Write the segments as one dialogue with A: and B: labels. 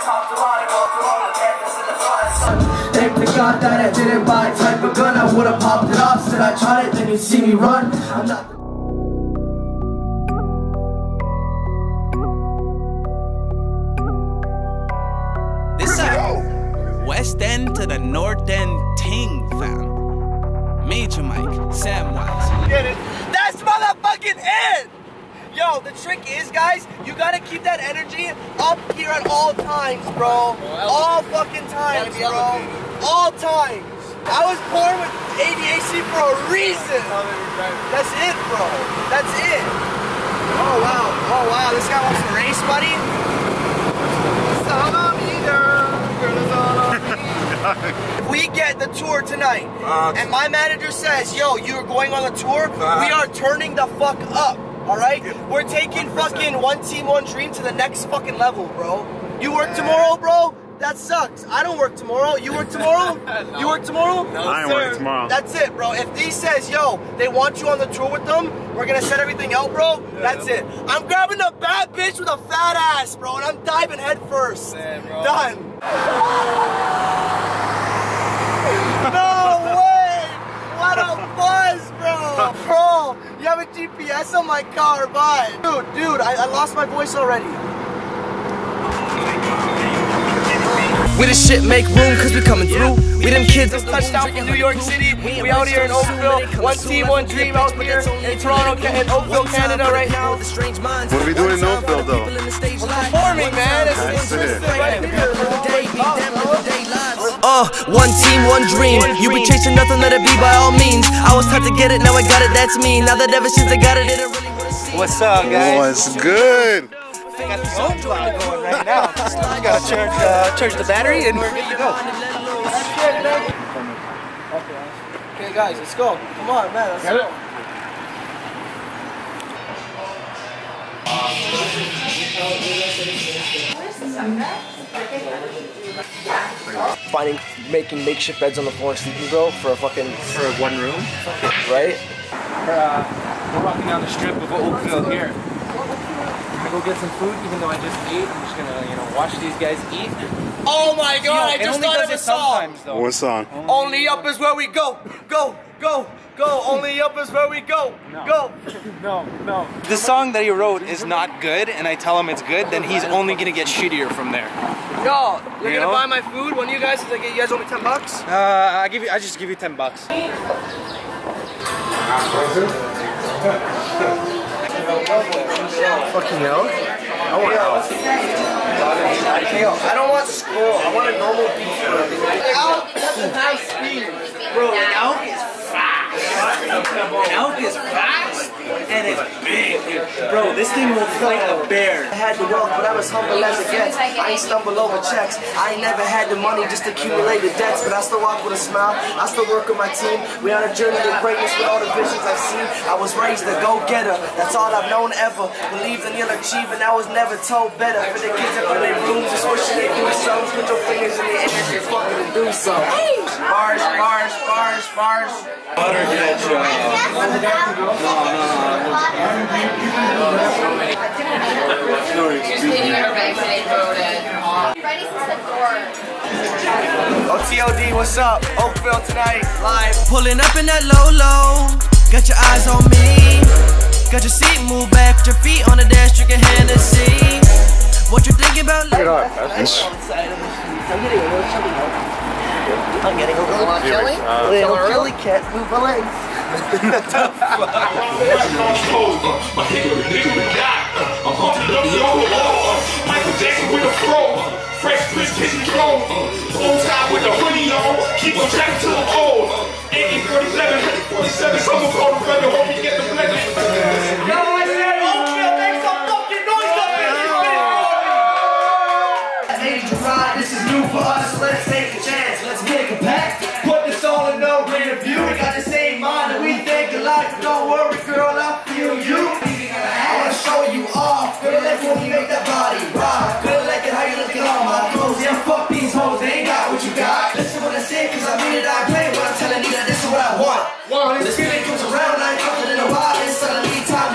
A: They forgot that I didn't buy a type of gun. I would've popped it off. Said I tried it, then you'd see me run. I'm not.
B: This West End to the North End ting, fam. Major Mike, Samwise.
C: Get it? That's motherfucking it! Yo, the trick is, guys, you gotta keep that energy up here at all times, bro. All fucking times, bro. All times. I was born with ADHD for a reason. That's it, bro. That's it. Oh, wow. Oh, wow. This guy wants to race, buddy? If we get the tour tonight, and my manager says, yo, you're going on the tour, we are turning the fuck up. Alright? We're taking fucking One Team, One Dream to the next fucking level, bro. You work tomorrow, bro? That sucks. I don't work tomorrow. You work tomorrow? No. You work tomorrow?
D: No, I ain't working tomorrow.
C: That's it, bro. If D says, yo, they want you on the tour with them, we're gonna set everything out, bro. That's it. I'm grabbing a bad bitch with a fat ass, bro, and I'm diving head first. Done. No way! What a buzz, bro! Bro, you have a GPS on my car, bye. Dude, I lost my voice already.
A: We the shit make room cause we coming through. We them kids
C: just touched out from New York City. We out here in Oakville. One Team, One Dream out here in Toronto, in Oakville, Canada right now.
D: What are we doing in Oakville though?
C: We're performing, man. It's right here.
A: One team, one dream. You be chasing nothing, let it be by all means. I was taught to get it, now I got it, that's me. Now that ever since I got it, they don't really wanna see.
C: What's up, guys?
D: What's good?
C: I got the phone going right now. I gotta charge the battery and we're good to go. Okay, guys, let's go. Come on, man, let's go. Making makeshift beds on the floor and sleeping, bro, for a fucking...
E: For a one room?
C: Right?
E: We're walking down the strip of Oakville here. I'm gonna go get some food, even though I just ate. I'm just gonna, you know, watch these guys eat.
C: Oh my god, I just thought of a song!
D: What song?
C: Only up is where we go, go, go, go. Only up is where we go, go.
E: No. The song that he wrote is not good, and I tell him it's good, then he's only gonna get shittier from there.
C: Yo, you're gonna buy my food? One of you guys, you guys owe me $10?
E: I just give you $10.
C: Fucking hell. I want elk. I don't want squirrel. I want a normal beef. Elk doesn't have speed. Bro, an elk is fast. An elk is fast and it's big. Bro, this thing will fight a bear. I had the wealth, but I was humble as it gets. I ain't stumble over checks. I ain't never had the money, just accumulated debts. But I still walk with a smile. I still work with my team. We on a journey to greatness with all the visions I've seen. I was raised a go-getter. That's all I've known ever. Believed in you'll achieve, and I was never told better. For the kids up in their rooms, just wishing they do something. Put your fingers in the air and fucking do something. Bars.
E: Butter ketchup.
C: OTOD, what's up? Oakville tonight, live.
A: Pulling up in that low. Got your eyes on me. Got your seat moved back, put your feet on the dash, drinking Hennessy. What you thinking about?
D: I'm
C: getting a little chilly. Little chilly, can't move my legs.
F: Michael Jackson with a flow, fresh Chris kitchen drone, old style with the hoodie on, keep on tracking to the old. 1837, 47, someone called a brother, hope you get the blessing. Yo, I said, Oakville, make some fucking noise up in here.
A: This is new for us, let's take a chance, let's make a pact. Put this all in no rear view. We got the same mind and we think alike. Don't worry, girl, I feel you. I wanna show you off, girl, let's make that body rock. Good like it, how you looking on my clothes. Yeah, fuck these hoes, they ain't got what you got. Listen what I say, cause I mean it, I play. But I'm telling you that this is what I want. When this feeling comes around, I ain't coming in a while. It's suddenly time.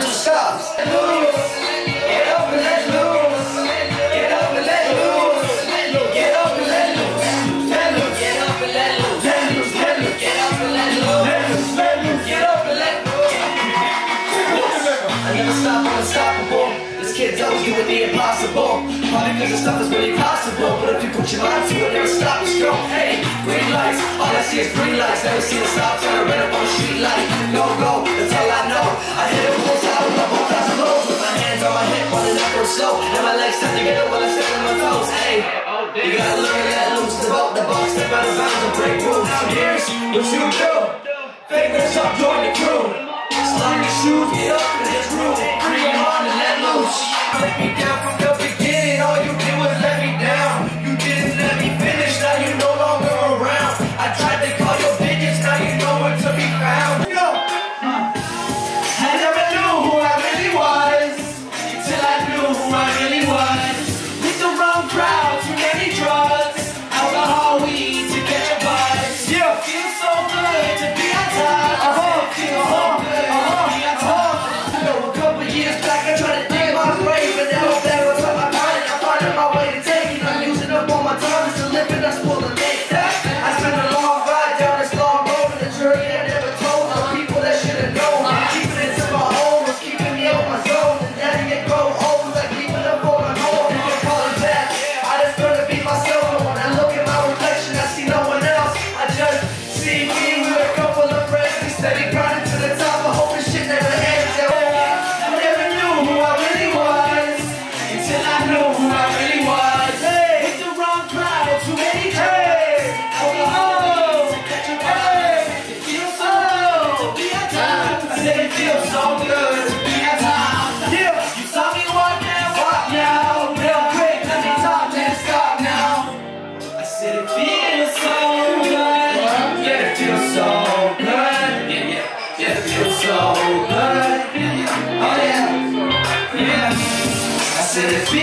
A: I'm unstoppable. This kid's always doing the impossible. Probably because the stuff is really possible. But if you put your mind to it, never stop, just go. Hey, green lights, all I see is green lights. Never seen a stop sign or red up on the street light. Go, go, that's all I know. I hit it full out with my both eyes closed. With my hands on my hip, running up or slow. And my legs tied together while I step on my toes. Hey, you gotta learn to let loose. The ball, step out of bounds and break rules. Here's what you do. Fingers up, join the crew. Slide your shoes, get up in this room. Free your mind and let loose. Let me down from the beginning. All you did was let me down. You didn't let me finish, now you no longer around. I tried to call your digits, now you know where to be found. Yo! I never knew who I really was until I knew who I really was. With the wrong crowd, too many drugs, alcohol, weed to get your buzz. Yeah, feels so good to be on top. Feels so good to be on top. You know, a couple years back I tried to dig my grave, but now I'm back on top of my body. I'm finding my way to take it. I'm using up all my time just to live and that's full of make that. I spent a long ride down this long road and a journey I never told. The people that should have known. I'm keeping it to my own, was keeping me on my zone. And now you get grow old, like leaving up on my home. You can call it back. I just learned to be myself. And when I look at my reflection, I see no one else. I just see me with a couple of friends. We steady grinding to the top. I hope this shit never ends. I never knew who I really was until I knew who I really was. Hey, hit the wrong crowd, too many days. Oh, it feels so good to be on top. I said it feels so good to be on top. Yeah, you saw me walk now, real quick. Let me talk, let's stop now. I said it feels so good. Yeah, it feels so good. Yeah, it feels so good. Oh yeah, yeah. I said it feels